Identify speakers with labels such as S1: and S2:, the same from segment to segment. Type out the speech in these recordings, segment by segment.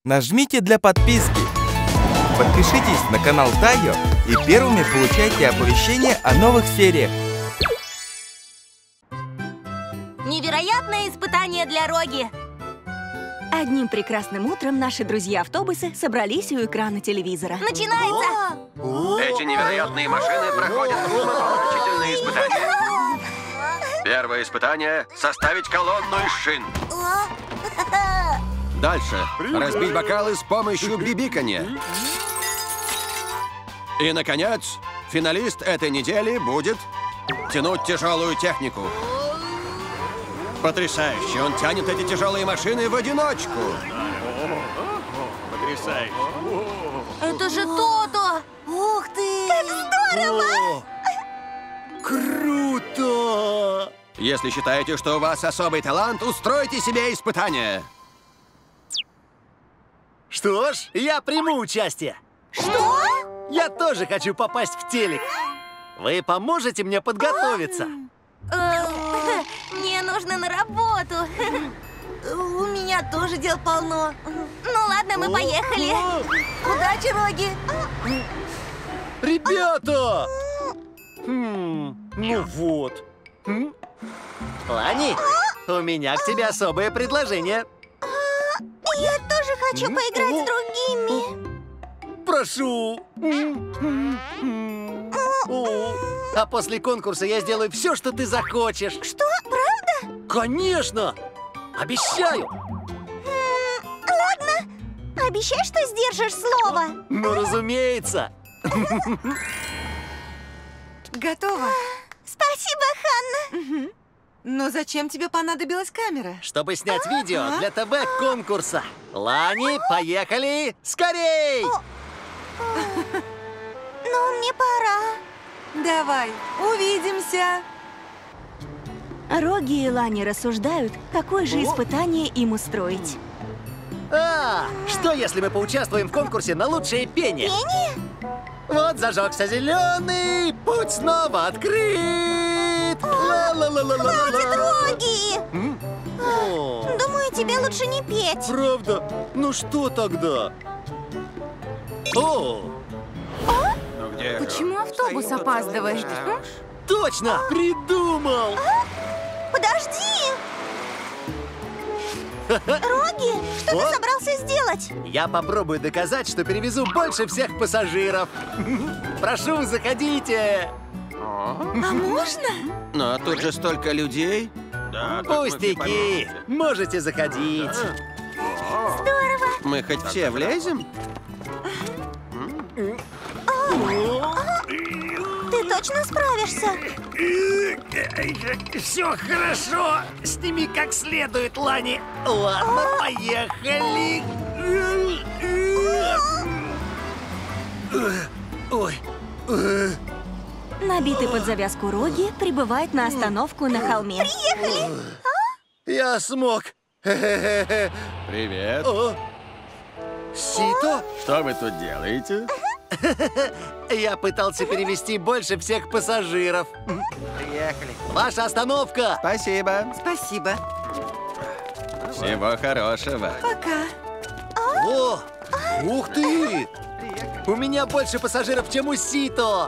S1: Нажмите для подписки. Подпишитесь на канал Тайо и первыми получайте оповещения о новых сериях.
S2: Невероятное испытание для Роги.
S3: Одним прекрасным утром наши друзья-автобусы собрались у экрана телевизора.
S2: Начинается!
S4: Эти невероятные машины проходят умопомрачительные испытания. Первое испытание – составить колонну из шин. Дальше – разбить бокалы с помощью бибиканья. И, наконец, финалист этой недели будет тянуть тяжелую технику. Потрясающе! Он тянет эти тяжелые машины в одиночку. Потрясающе!
S2: Это же То-То! Ух ты! Как здорово!
S5: Круто!
S4: Если считаете, что у вас особый талант, устройте себе испытание.
S5: Что ж, я приму участие.
S2: Что?
S5: Я тоже хочу попасть в телек. Вы поможете мне подготовиться?
S2: Мне нужно на работу. У меня тоже дел полно. Ну ладно, мы поехали. Удачи, Роги.
S5: Ребята! Ну вот. Лани, у меня к тебе особое предложение.
S2: Я тоже хочу поиграть с другими.
S5: Прошу. А после конкурса я сделаю все, что ты захочешь.
S2: Что? Правда?
S5: Конечно! Обещаю!
S2: Ладно. Обещай, что сдержишь слово.
S5: Ну, разумеется.
S6: Готово.
S2: Спасибо, Ханна.
S6: Но зачем тебе понадобилась камера?
S5: Чтобы снять видео для ТВ-конкурса. Лани, поехали! Скорей!
S2: Ну, мне пора.
S6: Давай, увидимся.
S3: Роги и Лани рассуждают, какое же испытание им устроить.
S5: Что если мы поучаствуем в конкурсе на лучшее пение?
S2: Пение?
S5: Вот зажегся зеленый, путь снова открыт.
S2: Хватит, Роги!
S5: О,
S2: Думаю, тебе лучше не петь.
S5: правда? Ну что тогда? О,
S6: Почему автобус опаздывает?
S5: точно! Придумал!
S2: Подожди! Роги, что ты собрался сделать?
S5: Я попробую доказать, что перевезу больше всех пассажиров. Прошу, заходите.
S2: А можно?
S4: Но тут же столько людей. Да,
S5: Пустяки. Можете заходить.
S2: Здорово!
S4: Мы хоть все влезем?
S2: Ты точно справишься?
S5: Все хорошо. Сними как следует, Лани. Ладно, поехали. Ой.
S3: Набитый под завязку Роги прибывает на остановку на холме.
S2: Приехали!
S5: Я смог.
S4: Привет.
S5: О, Сито?
S4: Что вы тут делаете?
S5: Я пытался перевести больше всех пассажиров. Приехали. Ваша остановка.
S4: Спасибо.
S6: Спасибо.
S4: Всего хорошего.
S6: Пока.
S5: О, ух ты! У меня больше пассажиров, чем у Сито.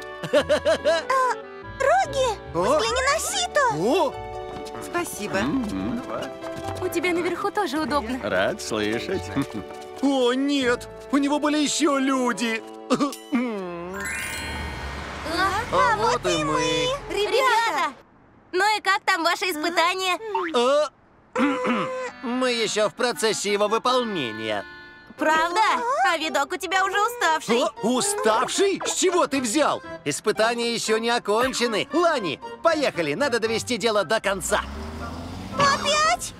S2: Роги, взгляни на Сито!
S5: О,
S6: Спасибо.
S3: У тебя наверху тоже удобно.
S4: Рад слышать.
S5: о, нет! У него были еще люди. А вот и мы.
S2: Ребята! Ну и как там ваше испытание?
S5: Мы еще в процессе его выполнения.
S2: Правда? А видок у тебя уже уставший.
S5: Уставший? С чего ты взял? Испытания еще не окончены. Лани, поехали, надо довести дело до конца.
S2: Опять?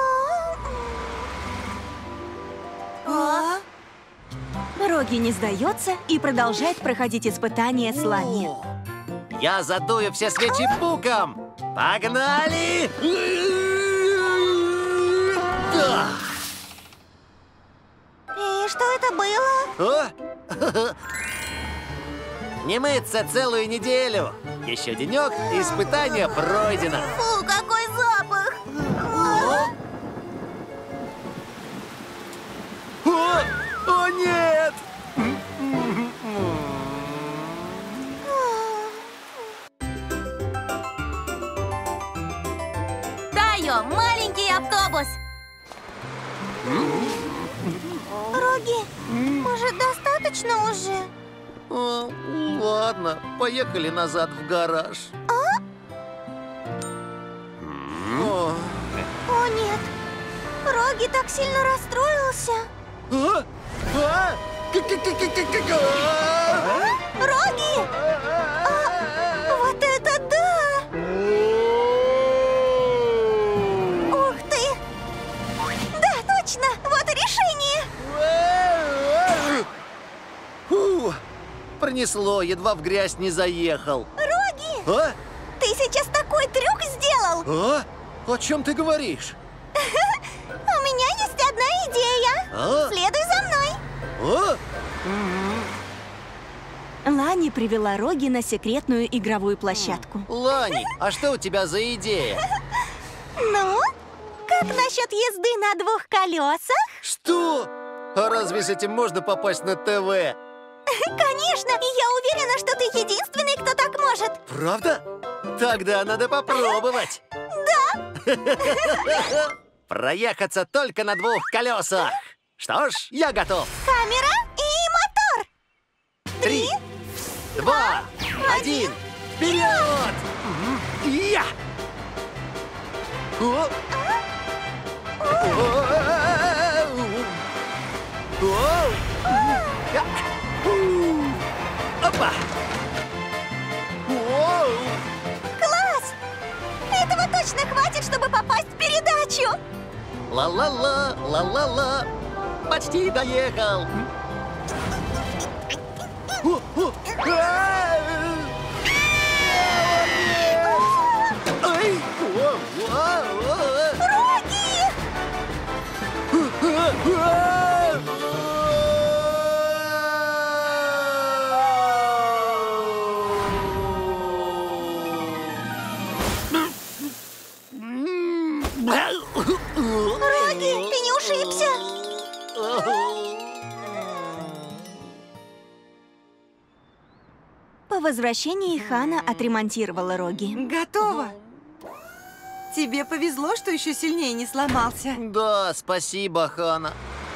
S3: Роги не сдается и продолжает проходить испытания с Лани.
S5: Я задую все свечи пуком. Погнали! Да.
S2: И что это было?
S5: О! Не мыться целую неделю. Еще денек, и испытание пройдено.
S2: Фу, какой запах!
S5: О, нет!
S2: Тайо, маленький автобус. Роги, может, достаточно уже?
S5: О, ладно, поехали назад в гараж. О.
S2: О, нет. Роги так сильно расстроился.
S5: А? А?
S2: Роги! Вот это да! Ух ты! Да, точно! Вот и решение!
S5: Фу, пронесло, едва в грязь не заехал.
S2: Роги!
S5: А?
S2: Ты сейчас такой трюк сделал!
S5: А? О чем ты говоришь?
S2: У меня есть одна идея!
S5: А?
S2: Следуй за мной!
S5: А?
S3: Лани привела Роги на секретную игровую площадку.
S5: Лани, а что у тебя за идея?
S2: Ну, как насчет езды на 2 колесах?
S5: Что? А разве с этим можно попасть на ТВ?
S2: Конечно! И я уверена, что ты единственный, кто так может!
S5: Правда? Тогда надо попробовать. Да. Проехаться только на 2 колесах. Что ж, я готов.
S2: Камера и мотор!
S5: 3, 2, 1, вперед! Я! О! О! Я! Опа! О!
S2: Класс! Этого точно хватит, чтобы попасть в передачу!
S5: Ла-ла-ла, ла-ла-ла. Почти доехал. Ай!
S2: Роги! Роги, ты не ушибся?
S3: По возвращении Хана отремонтировала Роги.
S6: Готово. Тебе повезло, что еще сильнее не сломался.
S5: Да, спасибо, Хана.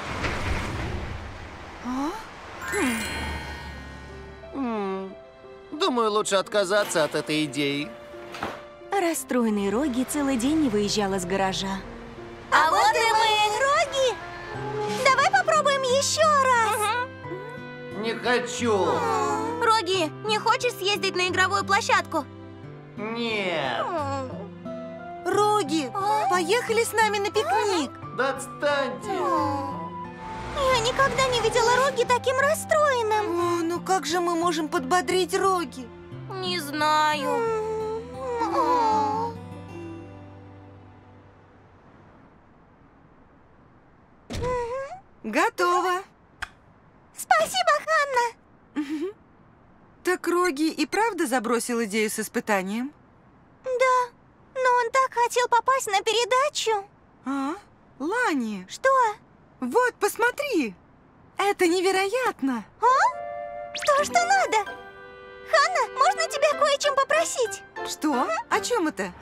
S5: Думаю, лучше отказаться от этой идеи.
S3: Расстроенный Роги целый день не выезжал из гаража.
S2: А вот и мы! Роги! Давай попробуем еще раз!
S5: Не хочу.
S2: Роги, не хочешь съездить на игровую площадку?
S5: Нет.
S6: Роги, поехали с нами на пикник.
S5: Да отстаньте.
S2: Я никогда не видела Роги таким расстроенным.
S6: О, ну как же мы можем подбодрить Роги?
S2: Не знаю.
S6: Готово.
S2: Спасибо, Ханна.
S6: Так Роги и правда забросил идею с испытанием?
S2: Да, но он так хотел попасть на передачу.
S6: А? Лани,
S2: Что?
S6: вот, посмотри. Это невероятно.
S2: То, что надо. Ханна, можно тебя кое о чем попросить?
S6: Что? О чем это?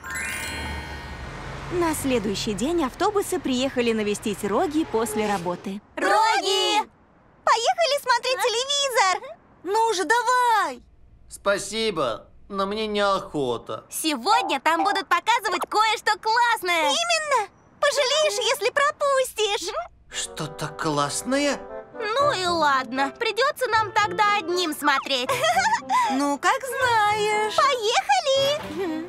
S3: На следующий день автобусы приехали навестить Роги после работы.
S2: Роги! Поехали смотреть телевизор.
S6: Ну же, давай!
S5: Спасибо, но мне неохота.
S2: Сегодня там будут показывать кое-что классное. Именно. Пожалеешь, если пропустишь.
S5: Что-то классное?
S2: Ну и ладно. Придется нам тогда одним смотреть.
S6: Ну, как знаешь.
S2: Поехали!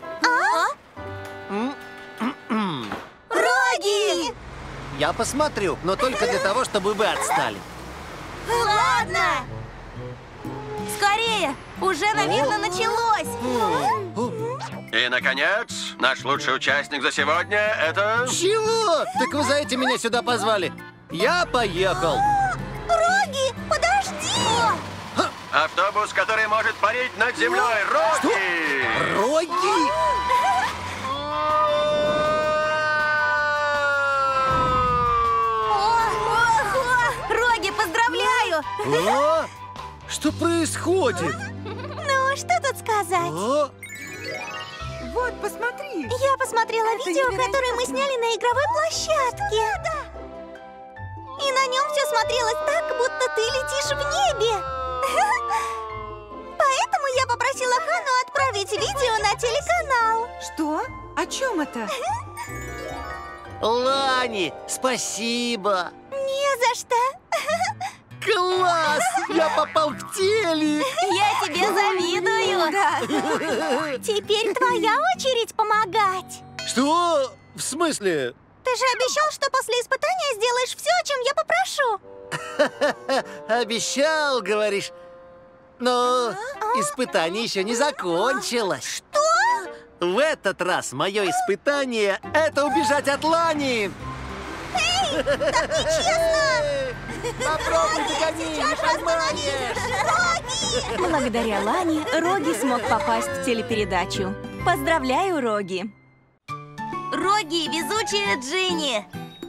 S2: Роги!
S5: Я посмотрю, но только для того, чтобы вы отстали.
S2: Ладно! Скорее! Уже, наверное, началось!
S4: И, наконец, наш лучший участник за сегодня — это...
S5: Чего? Так вы за этим меня сюда позвали. Я поехал.
S2: Роги, подожди!
S4: Автобус, который может парить над землей. Роги!
S5: Роги?
S2: Ого! Роги, поздравляю!
S5: О, что происходит?
S2: Ну, что тут сказать?
S5: О,
S6: Вот, посмотри.
S2: Я посмотрела видео, которое мы сняли на игровой площадке. И на нем все смотрелось так, будто ты летишь в небе. Поэтому я попросила Хану отправить видео на телеканал.
S6: Что? О чем это?
S5: Лани, спасибо!
S2: Не за что.
S5: Класс! Я попал в телек!
S2: Я тебе завидую. Теперь твоя очередь помогать.
S5: Что? В смысле?
S2: Ты же обещал, что после испытания сделаешь все, о чем я попрошу.
S5: Обещал, говоришь. Но испытание еще не закончилось.
S2: Что?
S5: В этот раз мое испытание — это убежать от Лани.
S2: Эй, так нечестно!
S5: Попробуй догони, не поймаешь!
S2: Роги!
S3: Благодаря Лане Роги смог попасть в телепередачу. Поздравляю, Роги!
S2: Роги, везучая Джинни!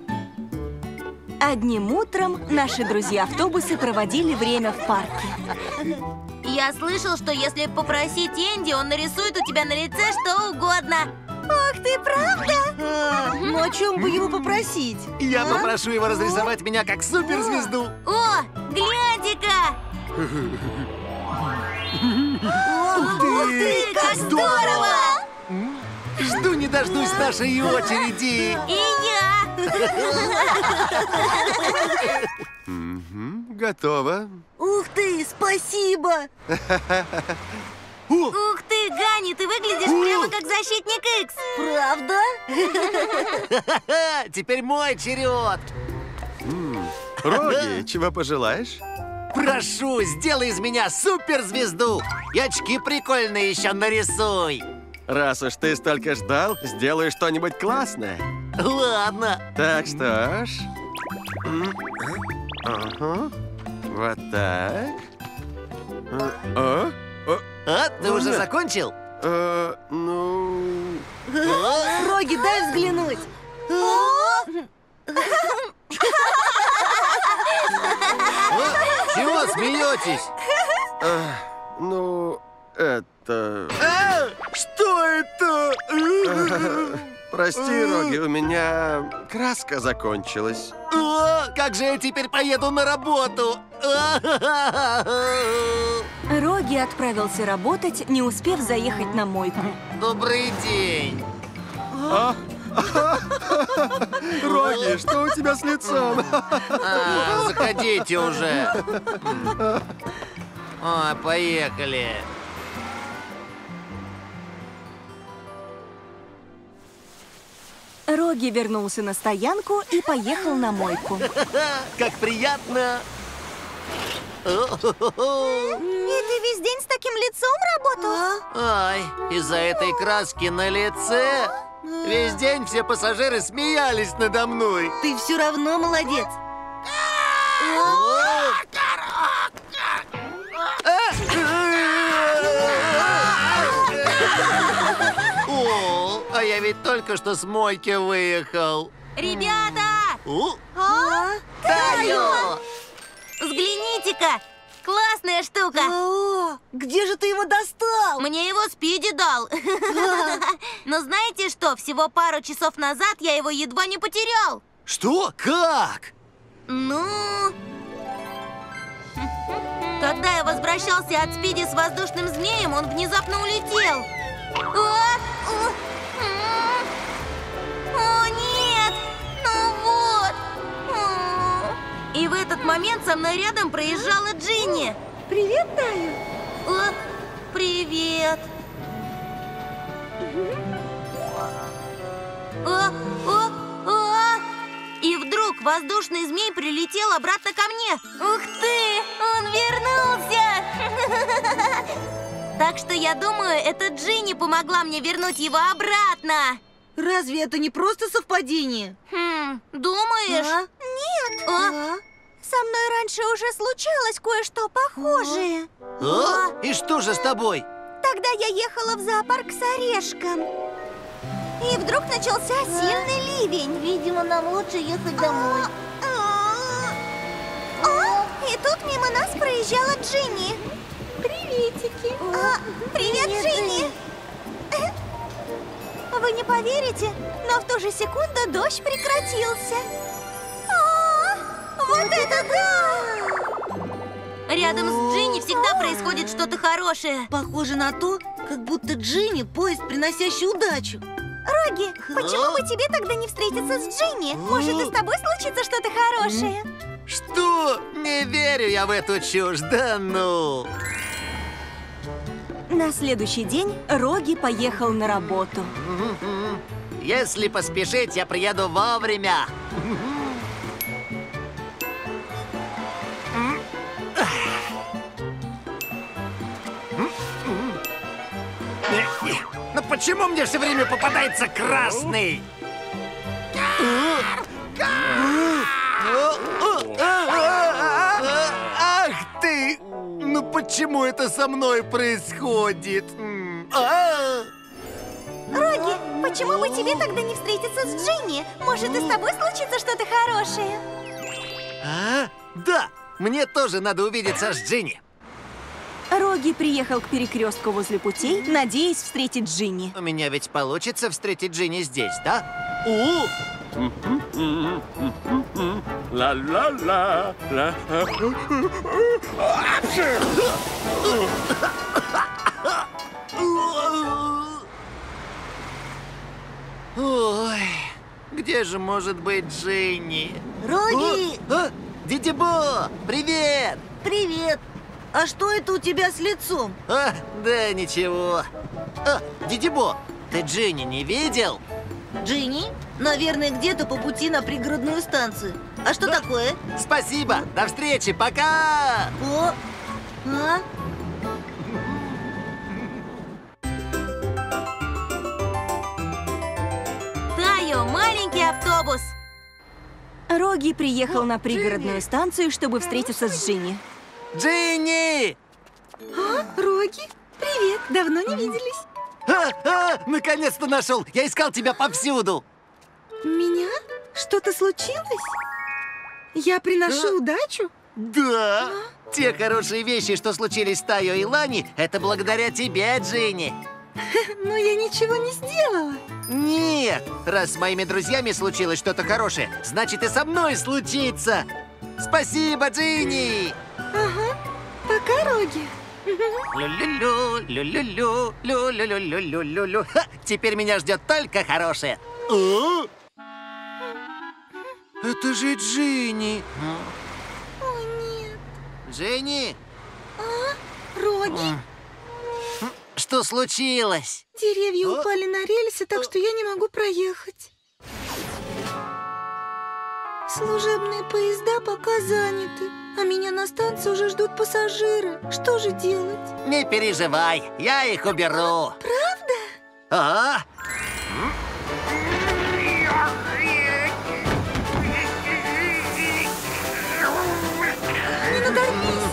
S3: Одним утром наши друзья-автобусы проводили время в парке.
S2: Я слышал, что если попросить Энди, он нарисует у тебя на лице что угодно. Ох ты, правда?
S6: Ну о чем бы его попросить?
S5: Я попрошу его разрисовать меня как суперзвезду.
S2: О, гляньте-ка! Ух ты, как здорово!
S5: Жду не дождусь нашей очереди.
S2: И я!
S1: Готово.
S6: Ух ты, спасибо!
S2: Ух ты, Гани, ты выглядишь прямо как защитник Икс.
S6: Правда?
S5: Теперь мой черед.
S1: Роги, чего пожелаешь?
S5: Прошу, сделай из меня суперзвезду. И очки прикольные еще нарисуй.
S4: Раз уж ты столько ждал, сделаю что-нибудь классное.
S5: Ладно.
S4: Так, что ж. Ага. Вот так.
S5: А, ты уже закончил?
S4: Ну...
S6: Роги, дай взглянуть.
S5: Чего смеетесь?
S4: Ну, это...
S5: Что это?
S4: Прости, Роги, у меня краска закончилась.
S5: О, как же я теперь поеду на работу?
S3: Роги отправился работать, не успев заехать на мойку.
S5: Добрый день.
S4: Роги, что у тебя с лицом?
S5: Заходите уже. Поехали.
S3: Роги вернулся на стоянку и поехал на мойку.
S5: Как приятно.
S2: И ты весь день с таким лицом работал?
S5: Ай, из-за этой краски на лице весь день все пассажиры смеялись надо мной.
S6: Ты все равно молодец.
S5: О, а я ведь только что с мойки выехал.
S2: Ребята!
S5: Тайо!
S2: Взгляните-ка! Классная штука!
S6: О, где же ты его достал?
S2: Мне его Спиди дал. Но знаете что? Всего пару часов назад я его едва не потерял.
S5: Что? Как?
S2: Ну... Когда я возвращался от Спиди с воздушным змеем, он внезапно улетел. О, нет! Ну вот! И в этот момент со мной рядом проезжала Джинни.
S6: Привет, Тайо.
S2: О, привет! И вдруг воздушный змей прилетел обратно ко мне. Ух ты! Он вернулся! Так что я думаю, это Джинни помогла мне вернуть его обратно.
S6: Разве это не просто совпадение?
S2: Думаешь?
S6: Нет.
S2: Со мной раньше уже случалось кое-что похожее.
S5: И что же с тобой?
S2: Тогда я ехала в зоопарк с Орешком. И вдруг начался сильный ливень.
S7: Видимо, нам лучше ехать домой.
S2: И тут мимо нас проезжала Джинни.
S3: Приветики.
S2: Привет, Джинни. Вы не поверите, но в ту же секунду дождь прекратился. Вот это да!
S7: Рядом с Джинни всегда происходит что-то хорошее.
S6: Похоже на то, как будто Джинни поезд, приносящий удачу.
S2: Роги, почему бы тебе тогда не встретиться с Джинни? Может, и с тобой случится что-то хорошее?
S5: Что? Не верю я в эту чушь, да ну!
S3: На следующий день Роги поехал на работу.
S5: Если поспешить, я приеду вовремя. Но почему мне все время попадается красный? Ах ты! Ну почему это со мной происходит?
S2: Роги, почему бы тебе тогда не встретиться с Джинни? Может, и с тобой случится что-то хорошее?
S5: Да, мне тоже надо увидеться с Джинни.
S3: Роги приехал к перекрестку возле путей, надеясь встретить Джинни.
S5: У меня ведь получится встретить Джинни здесь, да?
S4: Ла-ла-ла.
S5: Ой, где же может быть Джинни?
S6: Роги!
S5: Дидибо, привет!
S6: Привет! А что это у тебя с лицом?
S5: Да ничего. Дидибо, ты Джинни не видел?
S6: Джинни? Наверное, где-то по пути на пригородную станцию. А что такое?
S5: Спасибо, до встречи, пока!
S7: Тайо, маленький автобус.
S3: Роги приехал на пригородную станцию, чтобы встретиться с Джинни.
S5: Джинни!
S6: Роги? Привет, давно не виделись.
S5: Наконец-то нашел! Я искал тебя повсюду!
S6: Меня? Что-то случилось? Я приношу удачу?
S5: Да! Те хорошие вещи, что случились с Тайо и Лани, это благодаря тебе, Джинни!
S6: Но я ничего не сделала.
S5: Нет! Раз с моими друзьями случилось что-то хорошее, значит и со мной случится! Спасибо, Джинни!
S6: Ага. Пока, Роги.
S5: Лю-лю-лю, лю-лю-лю, лю-лю-лю-лю-лю-лю. Ха! Теперь меня ждет только хорошее. Это же Джинни.
S6: О, нет.
S5: Джинни,
S6: Роги,
S5: что случилось?
S6: деревья упали на рельсы, так что я не могу проехать. Служебные поезда пока заняты, а меня на станции уже ждут пассажиры. Что же делать?
S5: Не переживай, я их уберу.
S6: Правда?
S5: Ага.
S6: Не надорвись.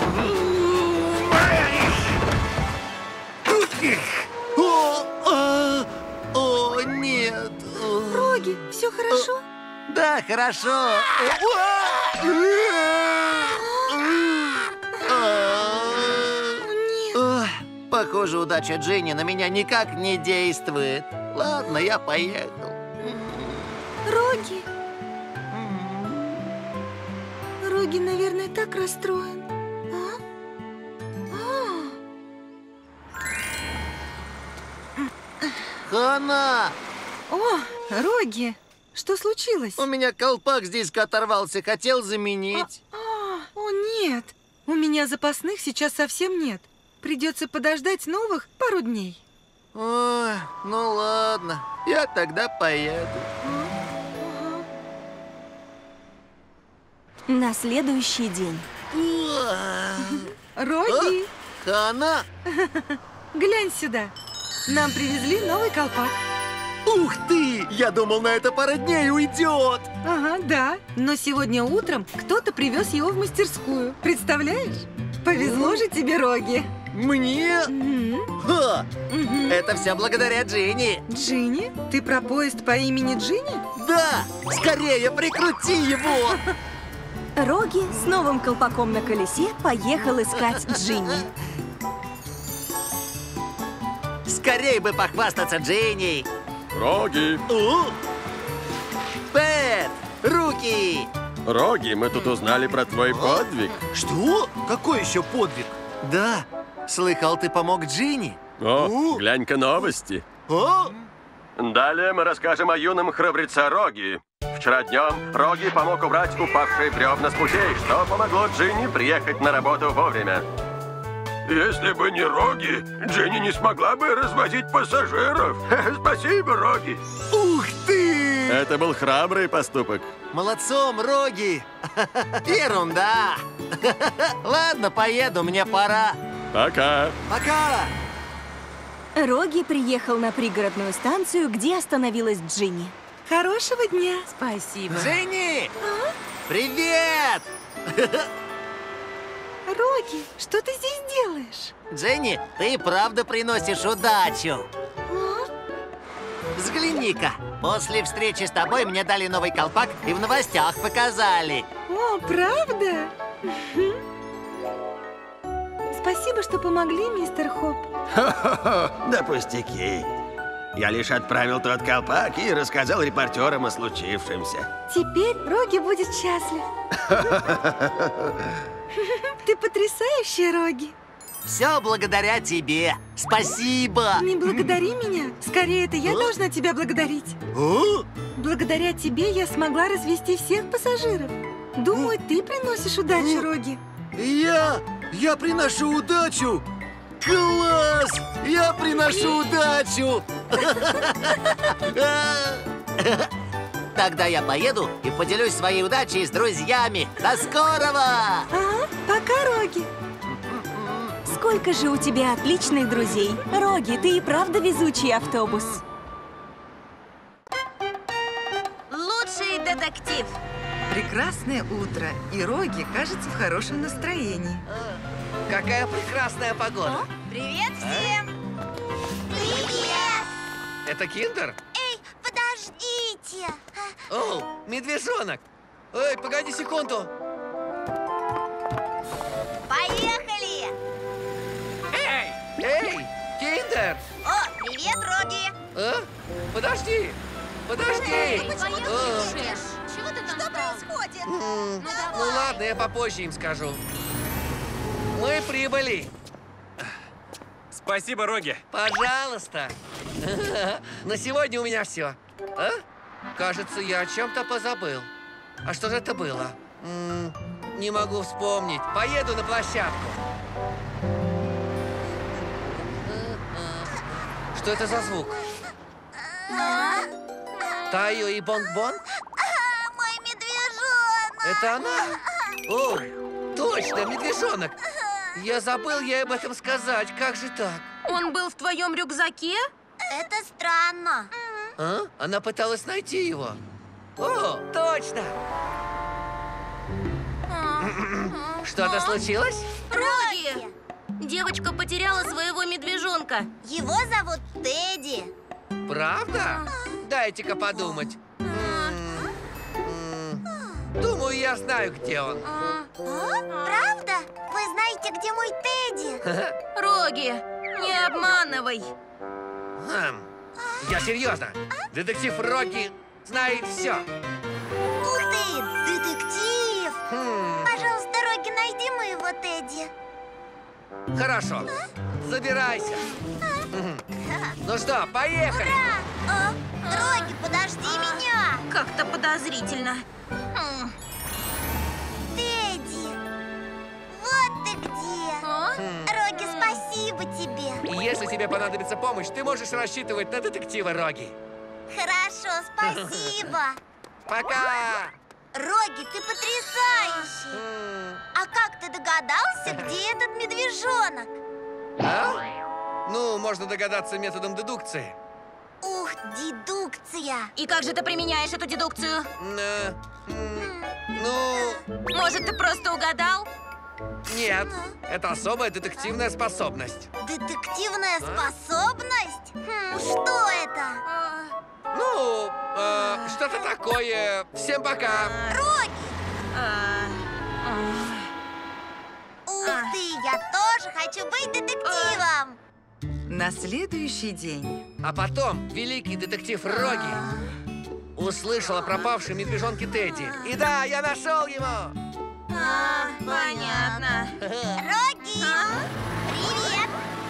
S5: О, нет.
S6: Роги, все хорошо?
S5: Да, хорошо.
S6: Нет.
S5: Похоже, удача Джинни на меня никак не действует. Ладно, я поехал.
S6: Роги. Роги, наверное, так расстроен.
S5: Хана!
S6: О, Роги, что случилось?
S5: У меня колпак здесь оторвался, хотел заменить.
S6: О, нет. У меня запасных сейчас совсем нет. Придется подождать новых пару дней.
S5: Ой, ну ладно, я тогда поеду.
S3: На следующий день.
S6: Роги,
S5: Хана!
S6: глянь сюда. Нам привезли новый колпак.
S5: Ух ты! Я думал, на это пара дней уйдет.
S6: Ага, да. Но сегодня утром кто-то привез его в мастерскую. Представляешь? Повезло же тебе, Роги.
S5: Мне?
S6: Мгм.
S5: Ха!
S6: Мгм.
S5: Это все благодаря Джинни.
S6: Джинни? Ты про поезд по имени Джинни?
S5: Да! Скорее прикрути его!
S3: Роги с новым колпаком на колесе поехал искать Джинни.
S5: Скорей бы похвастаться Джинни.
S4: Роги!
S5: Пэт, руки!
S4: Роги, мы тут узнали про твой подвиг.
S5: Что? Какой еще подвиг? Да, слыхал, ты помог Джинни.
S4: О, глянь-ка новости.
S5: О!
S4: Далее мы расскажем о юном храбреце Роги. Вчера днем Роги помог убрать упавшие бревна с путей, что помогло Джинни приехать на работу вовремя. Если бы не Роги, Джинни не смогла бы развозить пассажиров. Спасибо, Роги.
S5: Ух ты!
S4: Это был храбрый поступок.
S5: Молодцом, Роги! Ерунда! Ладно, поеду, мне пора.
S4: Пока.
S5: Пока!
S3: Роги приехал на пригородную станцию, где остановилась Джинни.
S6: Хорошего дня.
S7: Спасибо.
S5: Джинни! Привет!
S6: Роги, что ты здесь делаешь?
S5: Джинни, ты и правда приносишь удачу. Взгляни-ка, после встречи с тобой мне дали новый колпак и в новостях показали.
S6: О, правда? Спасибо, что помогли, мистер Хоп.
S8: Да пустяки. Я лишь отправил тот колпак и рассказал репортерам о случившемся.
S6: Теперь Роги будет счастлив. Ты потрясающий, Роги.
S5: Все благодаря тебе. Спасибо.
S6: Не благодари меня. Скорее, это я должна тебя благодарить. Благодаря тебе я смогла развести всех пассажиров. Думаю, ты приносишь удачу, Роги.
S5: Я приношу удачу. Класс! Я приношу удачу. Тогда я поеду и поделюсь своей удачей с друзьями. До скорого!
S6: Ага, пока, Роги.
S3: Сколько же у тебя отличных друзей. Роги, ты и правда везучий автобус.
S7: Лучший детектив.
S9: Прекрасное утро, и Роги кажется в хорошем настроении.
S5: Какая прекрасная погода.
S7: Привет всем.
S2: Привет!
S5: Это Киндер?
S2: Эй, подождите!
S5: О, медвежонок. Эй, погоди секунду.
S2: Поехали!
S5: Эй, Киндер!
S2: О, привет, Роги!
S5: А? Подожди! Подожди!
S2: Чего ты там Что происходит?
S5: Ну ладно, я попозже им скажу. Мы прибыли.
S10: Спасибо, Роги.
S5: Пожалуйста. На сегодня у меня все. А? Кажется, я о чем-то позабыл. А что же это было? Не могу вспомнить. Поеду на площадку. Что это за звук? Тайо и Бонг-Бонг?
S2: Мой медвежонок!
S5: Это она? О, точно, медвежонок. Я забыл ей об этом сказать. Как же так?
S7: Он был в твоем рюкзаке?
S2: Это странно.
S5: А? Она пыталась найти его. О, точно! Что-то случилось?
S7: Роги! Девочка потеряла своего медвежонка.
S2: Его зовут Тедди.
S5: Правда? Дайте-ка подумать. Думаю, я знаю, где он.
S2: Правда? Вы знаете, где мой Тедди?
S7: Роги, не обманывай.
S5: Я серьезно. Детектив Роги знает все.
S2: Ух ты, детектив! Пожалуйста, Роги, найди моего Тедди.
S5: Хорошо. Забирайся. Ну что, поехали.
S2: Ура! Роги, подожди меня.
S7: Как-то подозрительно.
S2: Тедди, вот ты где. Роги, спасибо тебе.
S5: И если тебе понадобится помощь, ты можешь рассчитывать на детектива Роги.
S2: Хорошо, спасибо.
S5: Пока!
S2: Роги, ты потрясающий. А как ты догадался, где этот медвежонок?
S5: А? Ну, можно догадаться методом дедукции.
S2: Ух, дедукция.
S7: И как же ты применяешь эту дедукцию?
S5: Ну,
S7: Может, ты просто угадал?
S5: нет. Это особая детективная способность.
S2: Детективная способность? Что это?
S5: Ну, что-то такое. Всем пока.
S2: Роги! хочу быть детективом.
S9: На следующий день.
S5: А потом великий детектив Роги услышал о пропавшем медвежонке Тедди. И да, я нашел его!
S7: Понятно.
S2: Роги! Привет!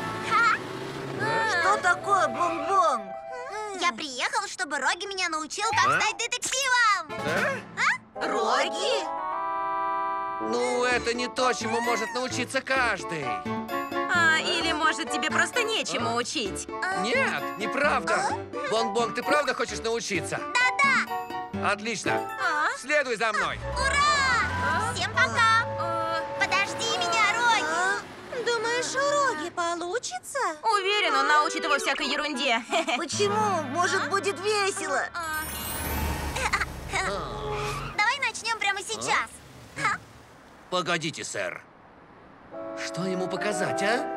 S2: Что такое бонг-бонг? Я приехал, чтобы Роги меня научил, как стать детективом. Роги?
S5: Ну, это не то, чему может научиться каждый.
S7: Или, может, тебе просто нечему учить?
S5: Нет, неправда. Бонг-бонг, ты правда хочешь научиться?
S2: Да-да.
S5: Отлично. Следуй за мной.
S2: Ура! Всем пока! Подожди меня, Роги! Думаешь, у Роги получится?
S7: Уверен, он научит его всякой ерунде.
S2: Почему? Может, будет весело. Давай начнем прямо сейчас.
S5: Погодите, сэр. Что ему показать, а?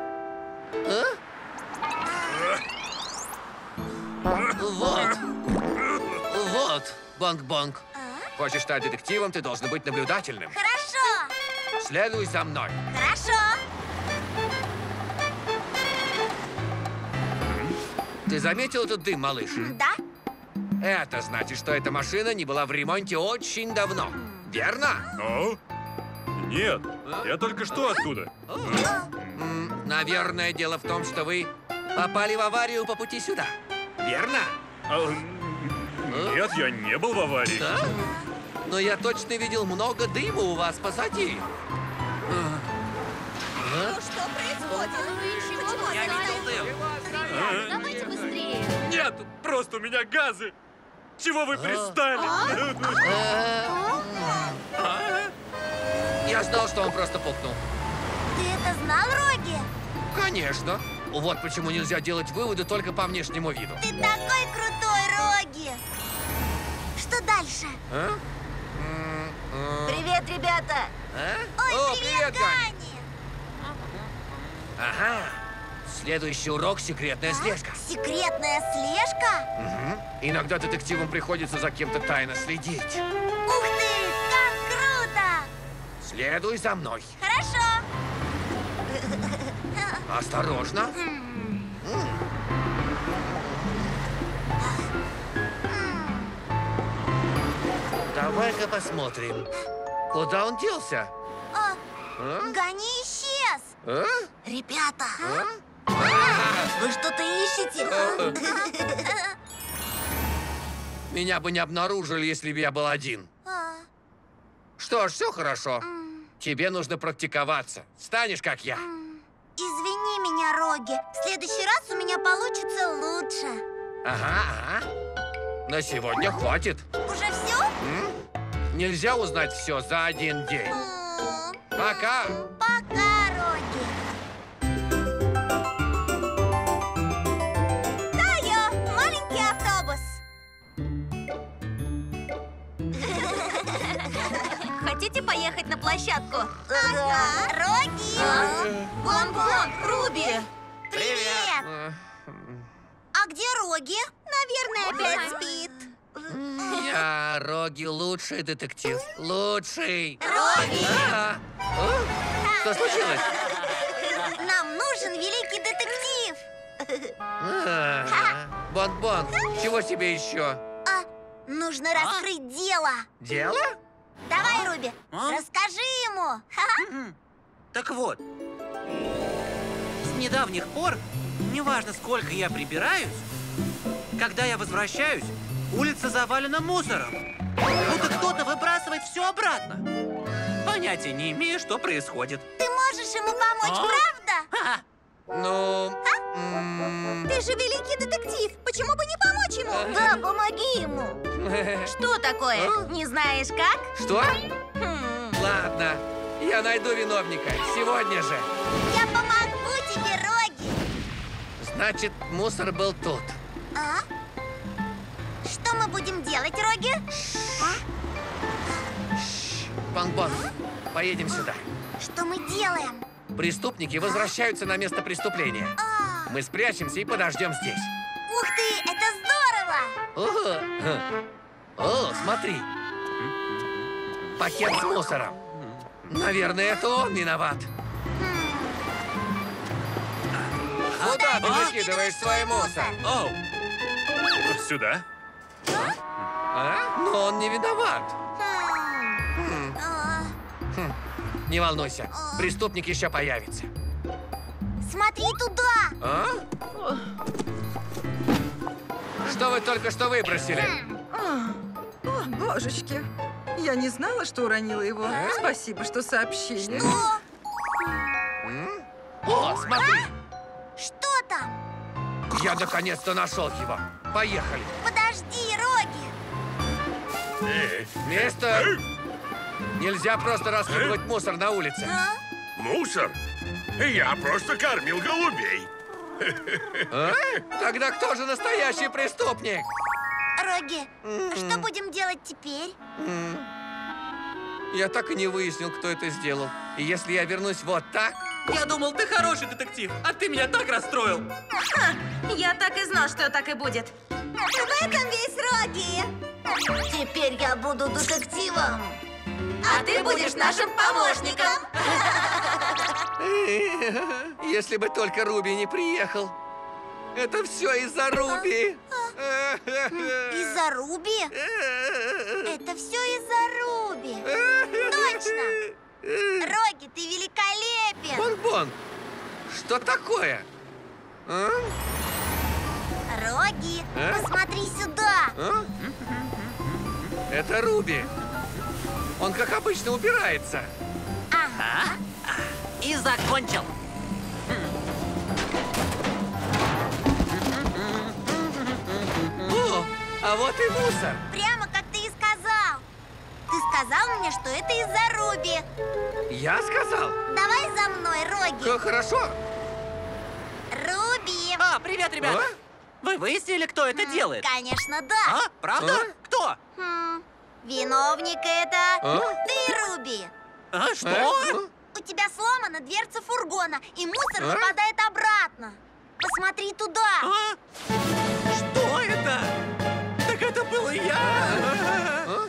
S5: Вот. Вот, Бонг-бонг. Хочешь стать детективом, ты должен быть наблюдательным.
S2: Хорошо.
S5: Следуй за мной.
S2: Хорошо.
S5: Ты заметил этот дым, малыш?
S2: Да?
S5: Это значит, что эта машина не была в ремонте очень давно. Верно?
S10: Нет, я только что оттуда.
S5: Наверное, дело в том, что вы попали в аварию по пути сюда. Верно?
S10: Нет, я не был в аварии.
S5: Да? Но я точно видел много дыма у вас позади.
S2: Что происходит?
S5: Я видел дым.
S2: Давайте быстрее.
S10: Нет, просто у меня газы. Чего вы пристали?
S5: Я знал, что он просто пукнул.
S2: Ты это знал, Роги?
S5: Конечно. Вот почему нельзя делать выводы только по внешнему виду.
S2: Ты такой крутой, Роги! Что дальше? Привет, ребята! Ой,
S5: О,
S2: привет,
S5: Гани!
S2: Гани!
S5: Ага. Следующий урок — секретная слежка.
S2: Секретная слежка?
S5: Иногда детективам приходится за кем-то тайно следить.
S2: Ух ты, как круто!
S5: Следуй за мной.
S2: Хорошо.
S5: Осторожно. Давай-ка посмотрим. Куда он делся?
S2: Гани исчез. Ребята, вы что-то ищете?
S5: Меня бы не обнаружили, если бы я был один. Что ж, все хорошо. Тебе нужно практиковаться. Станешь, как я.
S2: Извини меня, Роги. В следующий раз у меня получится лучше.
S5: Ага. На сегодня хватит.
S2: Уже все?
S5: Нельзя узнать все за один день. Пока.
S2: Пока, Роги. Тайо, маленький автобус.
S7: Хотите поехать на площадку?
S2: Ага. Роги.
S7: Бонг-бонг, Руби!
S2: Привет. А где Роги? Наверное, опять спит.
S5: Я, Роги, лучший детектив. Лучший.
S2: Роги!
S5: Что случилось?
S2: Нам нужен великий детектив.
S5: Бонг-бонг, чего тебе еще?
S2: Нужно раскрыть дело.
S5: Дело?
S2: Давай, Руби, расскажи ему.
S11: Так вот, с недавних пор, неважно, сколько я прибираюсь, когда я возвращаюсь, улица завалена мусором. Будто кто-то выбрасывает все обратно. Понятия не имею, что происходит.
S2: Ты можешь ему помочь, правда?
S5: Ну...
S2: Ты же великий детектив. Почему бы не помочь ему? Да, помоги ему.
S7: Что такое? Не знаешь как?
S5: Что? Ладно, я найду виновника. Сегодня же.
S2: Я помогу тебе, Роги.
S5: Значит, мусор был тут.
S2: Что мы будем делать, Роги?
S5: Бонг-бонг, поедем сюда.
S2: Что мы делаем?
S5: Преступники возвращаются на место преступления. Мы спрячемся и подождем здесь.
S2: Ух ты, это здорово!
S5: О, смотри. Пакет с мусором. Наверное, это он виноват. Куда ты выкидываешь свой мусор?
S10: Оу! Сюда.
S5: Но он не виноват. Не волнуйся, преступник еще появится.
S2: Смотри туда!
S5: А? Что вы только что выбросили?
S9: О, божечки. Я не знала, что уронила его. Спасибо, что сообщили.
S2: Что?
S5: О, смотри!
S2: Что там?
S5: Я наконец-то нашел его. Поехали.
S2: Подожди, Роги!
S5: Мистер! Нельзя просто раскидывать мусор на улице.
S10: Мусор? Я просто кормил голубей.
S5: А? Тогда кто же настоящий преступник?
S2: Роги, что будем делать теперь?
S5: Я так и не выяснил, кто это сделал. И если я вернусь вот так...
S11: Я думал, ты хороший детектив, а ты меня так расстроил.
S7: Я так и знал, что так и будет.
S2: В этом весь Роги! Теперь я буду детективом. А ты будешь нашим помощником.
S5: Если бы только Руби не приехал. Это все из-за Руби.
S2: Из-за Руби? Это все из-за Руби. Точно! Роги, ты великолепен!
S5: Бон-бон, что такое? А?
S2: Роги, посмотри сюда!
S5: А? Это Руби. Он, как обычно, убирается.
S11: Ага. И закончил.
S5: О, а вот и мусор.
S2: Прямо как ты и сказал. Ты сказал мне, что это из-за Руби.
S5: Я сказал?
S2: Давай за мной, Роги.
S5: Хорошо.
S2: Руби.
S11: Привет, ребята. Вы выяснили, кто это делает?
S2: Конечно, да.
S11: Правда? Кто?
S2: Виновник это ты, Руби.
S11: Что?
S2: У тебя сломана дверца фургона, и мусор выпадает обратно. Посмотри туда.
S11: Что это? Так это был я.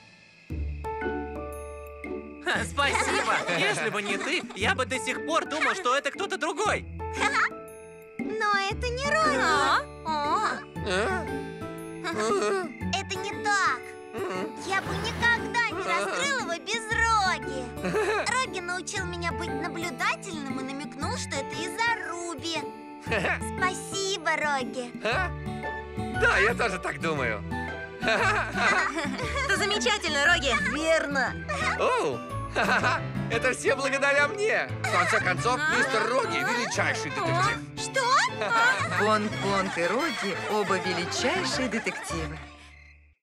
S11: Спасибо. Если бы не ты, я бы до сих пор думал, что это кто-то другой.
S2: Но это не Роги. Это не так. Я бы никогда не раскрыл его без Роги. Роги научил меня быть наблюдательным и намекнул, что это из-за Руби. Спасибо, Роги.
S5: Да, я тоже так думаю.
S7: Это замечательно, Роги.
S2: Верно.
S5: Оу, это все благодаря мне. В конце концов, мистер Роги величайший детектив.
S2: Что?
S9: Бонг-Бонг и Роги оба величайшие детективы.